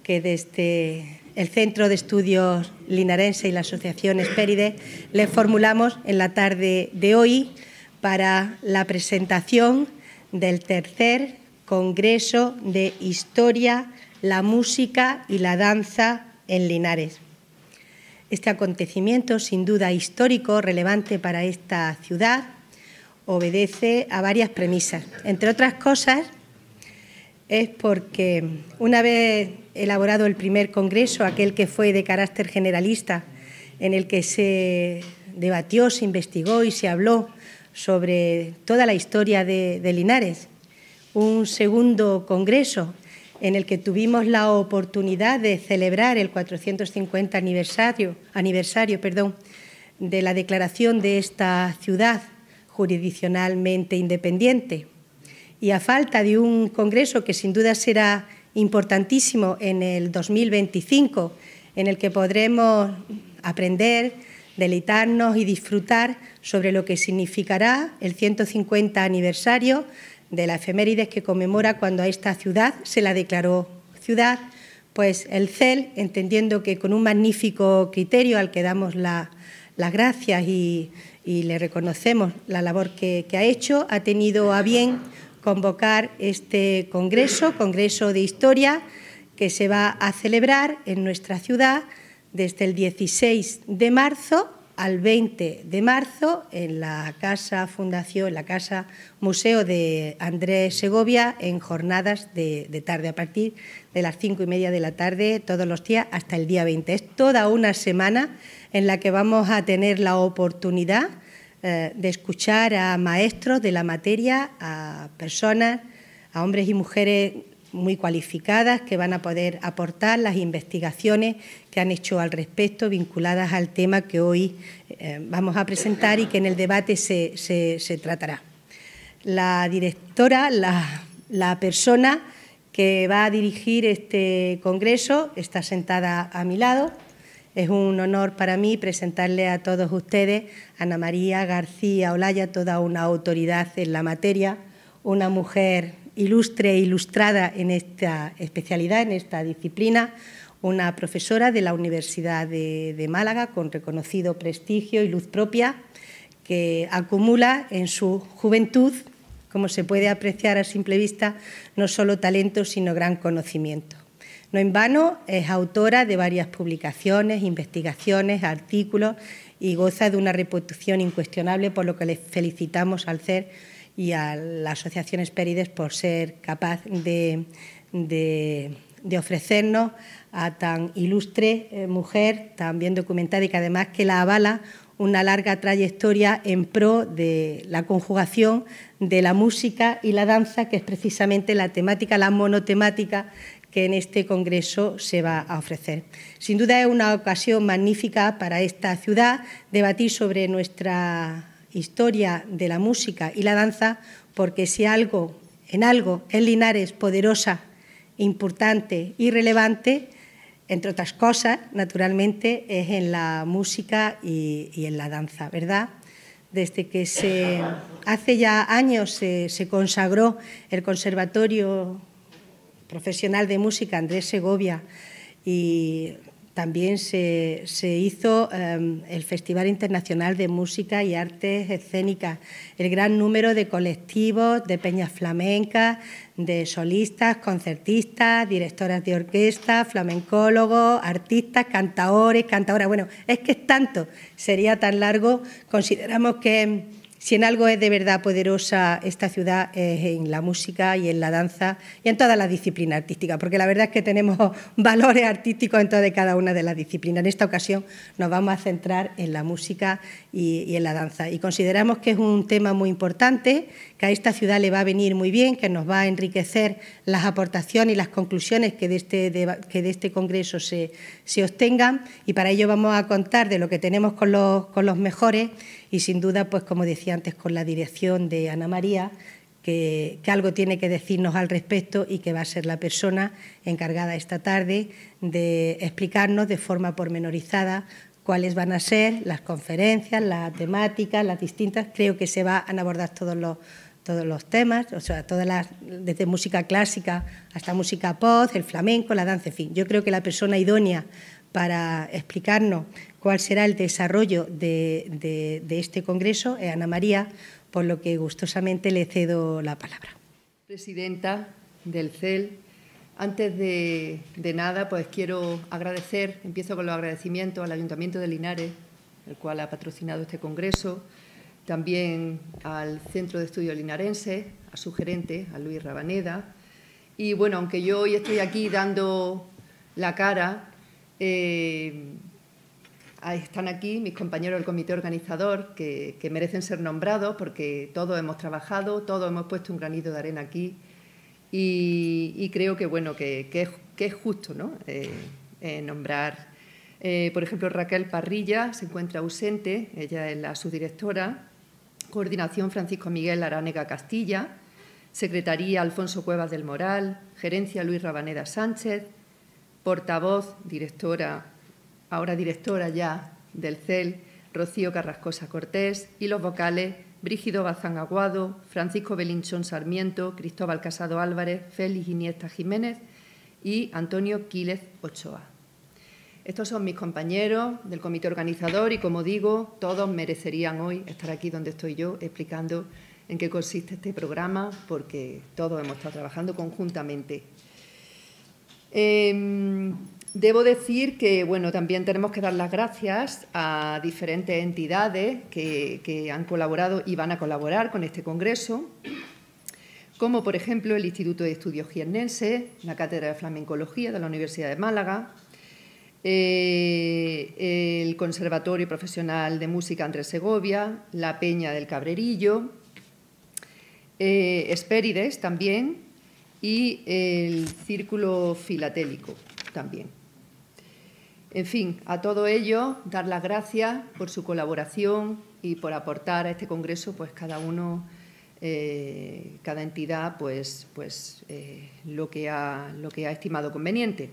que desde el Centro de Estudios Linarense y la Asociación Hespérides les formulamos en la tarde de hoy para la presentación del tercer Congreso de Historia, la Música y la Danza en Linares. Este acontecimiento, sin duda histórico, relevante para esta ciudad, obedece a varias premisas. Entre otras cosas, es porque una vez elaborado el primer congreso, aquel que fue de carácter generalista, en el que se debatió, se investigó y se habló sobre toda la historia de Linares, un segundo congreso en el que tuvimos la oportunidad de celebrar el 450 aniversario de la declaración de esta ciudad jurisdiccionalmente independiente. Y a falta de un congreso que sin duda será importantísimo en el 2025, en el que podremos aprender, deleitarnos y disfrutar sobre lo que significará el 150 aniversario de la efemérides que conmemora cuando a esta ciudad se la declaró ciudad, pues el CEL, entendiendo que con un magnífico criterio al que damos las gracias y le reconocemos la labor que ha hecho, ha tenido a bien convocar este Congreso de Historia, que se va a celebrar en nuestra ciudad desde el 16 de marzo al 20 de marzo en la Casa Fundación, la Casa Museo de Andrés Segovia, en jornadas de tarde, a partir de las 5:30 de la tarde, todos los días, hasta el día 20. Es toda una semana en la que vamos a tener la oportunidad de escuchar a maestros de la materia, a personas, a hombres y mujeres muy cualificadas que van a poder aportar las investigaciones que han hecho al respecto vinculadas al tema que hoy vamos a presentar y que en el debate se tratará. La directora, la persona que va a dirigir este congreso está sentada a mi lado. Es un honor para mí presentarle a todos ustedes a Ana María García Olaya, toda una autoridad en la materia, una mujer ilustre e ilustrada en esta especialidad, en esta disciplina, una profesora de la Universidad de Málaga con reconocido prestigio y luz propia, que acumula en su juventud, como se puede apreciar a simple vista, no solo talento, sino gran conocimiento. No en vano es autora de varias publicaciones, investigaciones, artículos y goza de una reputación incuestionable, por lo que le felicitamos al CER y a la Asociación Hespérides por ser capaz de ofrecernos a tan ilustre mujer, tan bien documentada y que además que la avala una larga trayectoria en pro de la conjugación de la música y la danza, que es precisamente la temática, la monotemática que en este congreso se va a ofrecer. Sin duda es una ocasión magnífica para esta ciudad debatir sobre nuestra historia de la música y la danza, porque si en algo es Linares poderosa, importante y relevante, entre otras cosas, naturalmente, es en la música y en la danza, ¿verdad? Desde que hace ya años se consagró el Conservatorio Profesional de Música Andrés Segovia y también se hizo el Festival Internacional de Música y Artes Escénicas, el gran número de colectivos, de peñas flamencas, de solistas, concertistas, directoras de orquesta, flamencólogos, artistas, cantadoras. Bueno, es que es tanto, sería tan largo. Consideramos que si en algo es de verdad poderosa esta ciudad es en la música y en la danza y en todas las disciplinas artísticas, porque la verdad es que tenemos valores artísticos en todas y cada una de las disciplinas. En esta ocasión nos vamos a centrar en la música y en la danza. Y consideramos que es un tema muy importante, que a esta ciudad le va a venir muy bien, que nos va a enriquecer las aportaciones y las conclusiones que de este congreso se obtengan, y para ello vamos a contar de lo que tenemos con los mejores y sin duda, pues como decía antes, con la dirección de Ana María, que algo tiene que decirnos al respecto y que va a ser la persona encargada esta tarde de explicarnos de forma pormenorizada cuáles van a ser las conferencias, las temáticas, las distintas. Creo que se van a abordar todos todos los temas, o sea, desde música clásica hasta música pop, el flamenco, la danza, en fin. Yo creo que la persona idónea para explicarnos cuál será el desarrollo de este congreso es Ana María, por lo que gustosamente le cedo la palabra. Presidenta del CEL, antes de nada, pues quiero agradecer, empiezo con los agradecimientos al Ayuntamiento de Linares, el cual ha patrocinado este congreso, también al Centro de Estudios Linarenses, a su gerente, a Luis Rabaneda. Y bueno, aunque yo hoy estoy aquí dando la cara, están aquí mis compañeros del comité organizador que merecen ser nombrados porque todos hemos trabajado, todos hemos puesto un granito de arena aquí y creo que, bueno, que es justo, ¿no? Nombrar. Por ejemplo, Raquel Parrilla se encuentra ausente, ella es la subdirectora. Coordinación Francisco Miguel Aránega Castilla, Secretaría Alfonso Cuevas del Moral, Gerencia Luis Rabaneda Sánchez, portavoz, directora, ahora directora ya del CEL, Rocío Carrascosa Cortés, y los vocales Brígido Bazán Aguado, Francisco Belinchón Sarmiento, Cristóbal Casado Álvarez, Félix Iniesta Jiménez y Antonio Quílez Ochoa. Estos son mis compañeros del comité organizador y, como digo, todos merecerían hoy estar aquí donde estoy yo explicando en qué consiste este programa, porque todos hemos estado trabajando conjuntamente. Debo decir que, bueno, también tenemos que dar las gracias a diferentes entidades que han colaborado y van a colaborar con este congreso, como, por ejemplo, el Instituto de Estudios Jiennenses, la Cátedra de Flamencología de la Universidad de Málaga, el Conservatorio Profesional de Música Andrés Segovia, la Peña del Cabrerillo, Hespérides también y el Círculo Filatélico también. En fin, a todo ello, dar las gracias por su colaboración y por aportar a este congreso, pues cada uno, cada entidad, pues lo que ha estimado conveniente.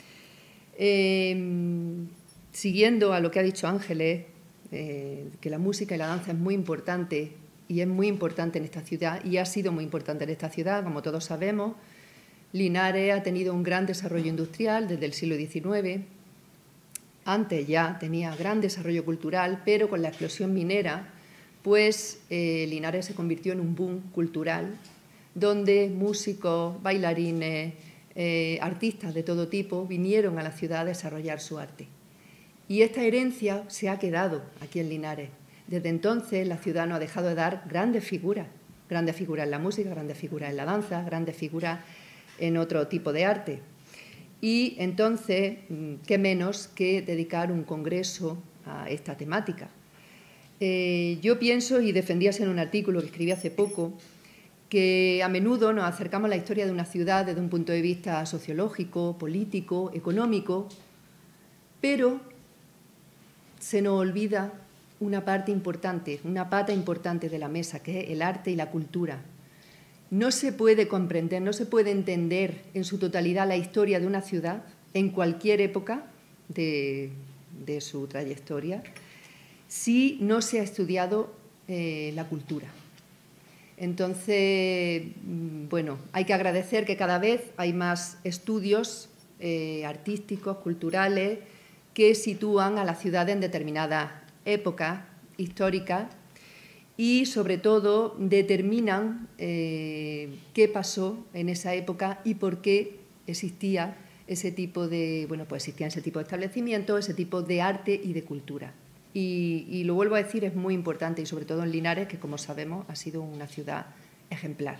Siguiendo a lo que ha dicho Ángeles, que la música y la danza es muy importante y es muy importante en esta ciudad y ha sido muy importante en esta ciudad, como todos sabemos. Linares ha tenido un gran desarrollo industrial desde el siglo XIX. Antes ya tenía gran desarrollo cultural, pero con la explosión minera, pues Linares se convirtió en un boom cultural donde músicos, bailarines, artistas de todo tipo vinieron a la ciudad a desarrollar su arte. Y esta herencia se ha quedado aquí en Linares. Desde entonces la ciudad no ha dejado de dar grandes figuras en la música, grandes figuras en la danza, grandes figuras en otro tipo de arte. Y entonces, qué menos que dedicar un congreso a esta temática. Yo pienso, y defendía en un artículo que escribí hace poco, que a menudo nos acercamos a la historia de una ciudad desde un punto de vista sociológico, político, económico, pero se nos olvida una parte importante, una pata importante de la mesa, que es el arte y la cultura. No se puede comprender, no se puede entender en su totalidad la historia de una ciudad en cualquier época de su trayectoria si no se ha estudiado la cultura. Entonces, bueno, hay que agradecer que cada vez hay más estudios artísticos, culturales, que sitúan a la ciudad en determinadas épocas históricas y, sobre todo, determinan qué pasó en esa época y por qué existía ese tipo de, bueno, pues existían ese tipo de establecimientos, ese tipo de arte y de cultura. Y lo vuelvo a decir, es muy importante, y sobre todo en Linares, que, como sabemos, ha sido una ciudad ejemplar.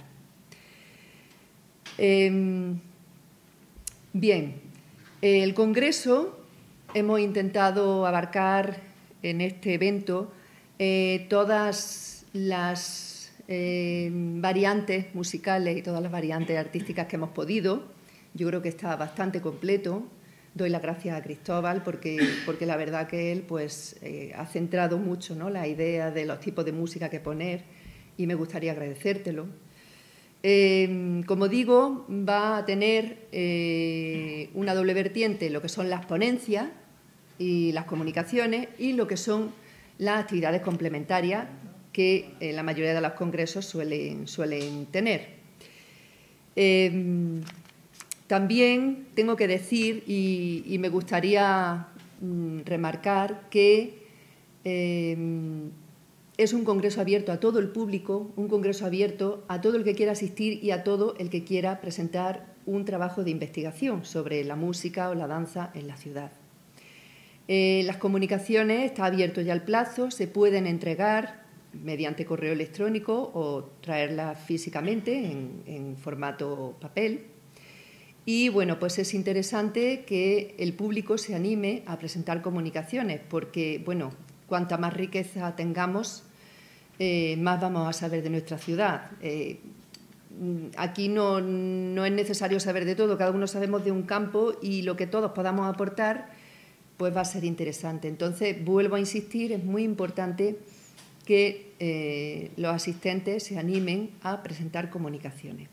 Bien, el Congreso hemos intentado abarcar en este evento todas las variantes musicales y todas las variantes artísticas que hemos podido. Yo creo que está bastante completo. Doy las gracias a Cristóbal porque la verdad que él pues, ha centrado mucho, ¿no?, la idea de los tipos de música que poner y me gustaría agradecértelo. Como digo, va a tener una doble vertiente, lo que son las ponencias y las comunicaciones y lo que son las actividades complementarias que la mayoría de los congresos suelen tener. También tengo que decir, y me gustaría remarcar, que es un congreso abierto a todo el público, un congreso abierto a todo el que quiera asistir y a todo el que quiera presentar un trabajo de investigación sobre la música o la danza en la ciudad. Las comunicaciones, está abierto ya el plazo, se pueden entregar mediante correo electrónico o traerlas físicamente en formato papel. Y, bueno, pues es interesante que el público se anime a presentar comunicaciones porque, bueno, cuanta más riqueza tengamos, más vamos a saber de nuestra ciudad. Aquí no es necesario saber de todo, cada uno sabemos de un campo y lo que todos podamos aportar pues va a ser interesante. Entonces, vuelvo a insistir, es muy importante que los asistentes se animen a presentar comunicaciones.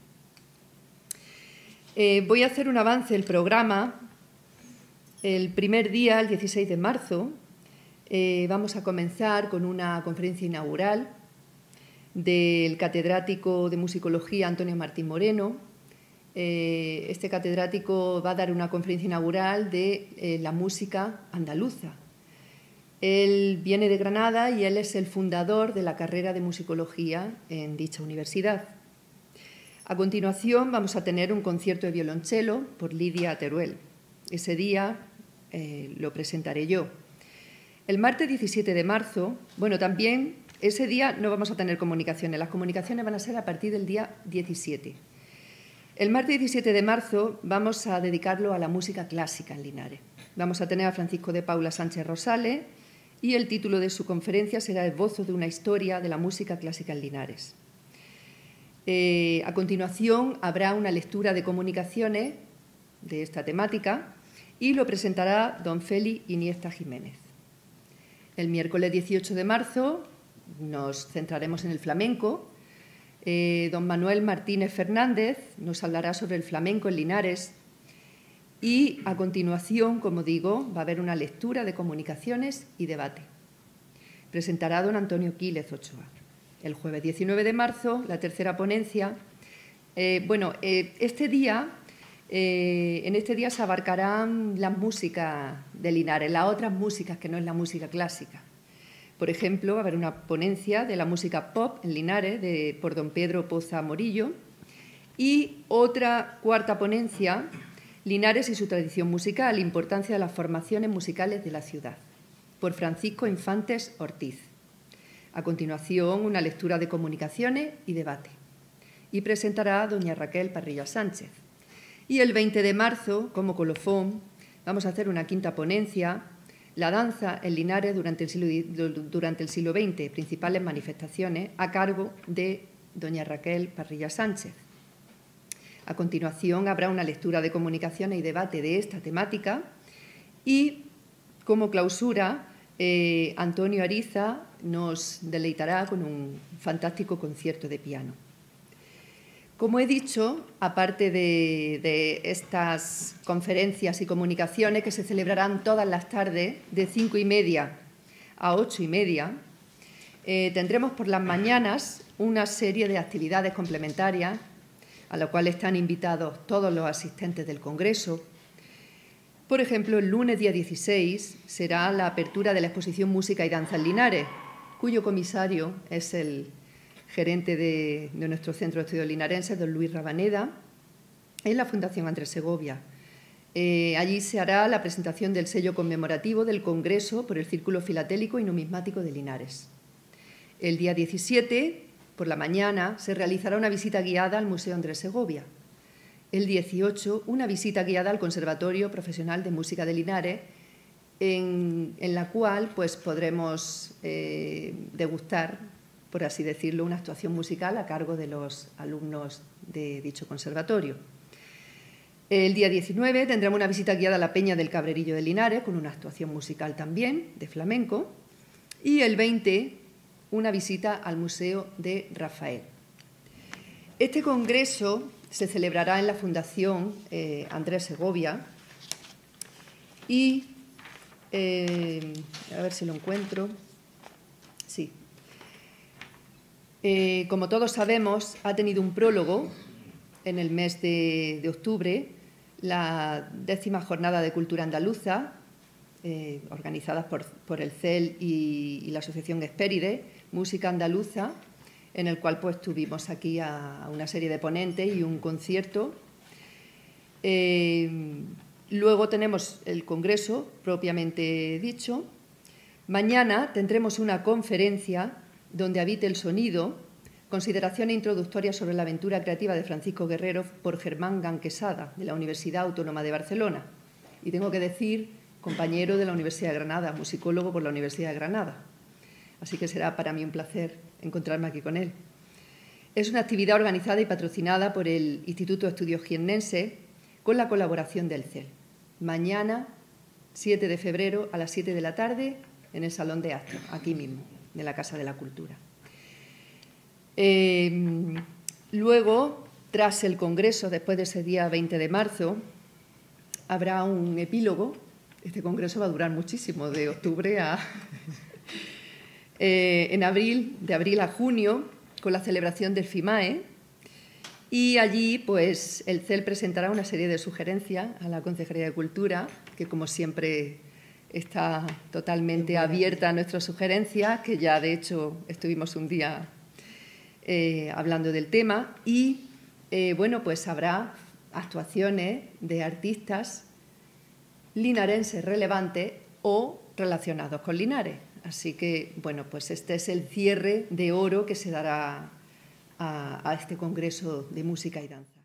Voy a hacer un avance del programa. El primer día, el 16 de marzo, vamos a comenzar con una conferencia inaugural del catedrático de musicología Antonio Martín Moreno. Este catedrático va a dar una conferencia inaugural de la música andaluza. Él viene de Granada y él es el fundador de la carrera de musicología en dicha universidad. A continuación vamos a tener un concierto de violonchelo por Lidia Teruel. Ese día lo presentaré yo. El martes 17 de marzo, bueno, también ese día no vamos a tener comunicaciones, las comunicaciones van a ser a partir del día 17. El martes 17 de marzo vamos a dedicarlo a la música clásica en Linares. Vamos a tener a Francisco de Paula Sánchez Rosales y el título de su conferencia será Esbozo de una historia de la música clásica en Linares. A continuación habrá una lectura de comunicaciones de esta temática y lo presentará don Félix Iniesta Jiménez. El miércoles 18 de marzo nos centraremos en el flamenco. Don Manuel Martínez Fernández nos hablará sobre el flamenco en Linares y a continuación, como digo, va a haber una lectura de comunicaciones y debate. Presentará don Antonio Quílez Ochoa. El jueves 19 de marzo, la tercera ponencia. En este día se abarcarán las músicas de Linares, las otras músicas que no es la música clásica. Por ejemplo, va a haber una ponencia de la música pop en Linares por don Pedro Poza Morillo y otra cuarta ponencia, Linares y su tradición musical, importancia de las formaciones musicales de la ciudad, por Francisco Infantes Ortiz. A continuación, una lectura de comunicaciones y debate. Y presentará doña Raquel Parrilla Sánchez. Y el 20 de marzo, como colofón, vamos a hacer una quinta ponencia, la danza en Linares durante el siglo XX, principales manifestaciones, a cargo de doña Raquel Parrilla Sánchez. A continuación, habrá una lectura de comunicaciones y debate de esta temática y, como clausura, Antonio Ariza nos deleitará con un fantástico concierto de piano. Como he dicho, aparte de estas conferencias y comunicaciones que se celebrarán todas las tardes de 5:30 a 8:30, tendremos por las mañanas una serie de actividades complementarias a la cual están invitados todos los asistentes del Congreso. Por ejemplo, el lunes día 16 será la apertura de la exposición Música y Danza en Linares, cuyo comisario es el gerente de nuestro Centro de Estudios Linarenses, don Luis Rabaneda, en la Fundación Andrés Segovia. Allí se hará la presentación del sello conmemorativo del Congreso por el Círculo Filatélico y Numismático de Linares. El día 17, por la mañana, se realizará una visita guiada al Museo Andrés Segovia. El 18, una visita guiada al Conservatorio Profesional de Música de Linares, en la cual pues, podremos degustar, por así decirlo, una actuación musical a cargo de los alumnos de dicho conservatorio. El día 19 tendremos una visita guiada a la Peña del Cabrerillo de Linares, con una actuación musical también, de flamenco. Y el 20, una visita al Museo de Rafael. Este congreso se celebrará en la Fundación Andrés Segovia y, a ver si lo encuentro, sí. Como todos sabemos, ha tenido un prólogo en el mes de octubre, la 10ª Jornada de Cultura Andaluza, organizadas por el CEL y la Asociación Hespéride, Música Andaluza, en el cual pues tuvimos aquí a una serie de ponentes y un concierto. Luego tenemos el congreso, propiamente dicho. Mañana tendremos una conferencia donde habite el sonido, consideraciones introductorias sobre la aventura creativa de Francisco Guerrero por Germán Ganquesada, de la Universidad Autónoma de Barcelona. Y tengo que decir, compañero de la Universidad de Granada, musicólogo por la Universidad de Granada. Así que será para mí un placer encontrarme aquí con él. Es una actividad organizada y patrocinada por el Instituto de Estudios Jiennenses con la colaboración del CEL. Mañana, 7 de febrero, a las 7 de la tarde, en el Salón de Actos, aquí mismo, de la Casa de la Cultura. Luego, tras el congreso, después de ese día 20 de marzo, habrá un epílogo. Este congreso va a durar muchísimo, de octubre a... de abril a junio, con la celebración del FIMAE, y allí pues, el CEL presentará una serie de sugerencias a la Consejería de Cultura, que como siempre está totalmente abierta a nuestras sugerencias, que ya de hecho estuvimos un día hablando del tema, y bueno, pues habrá actuaciones de artistas linarenses relevantes o relacionados con Linares. Así que, bueno, pues este es el cierre de oro que se dará a este Congreso de Música y Danza.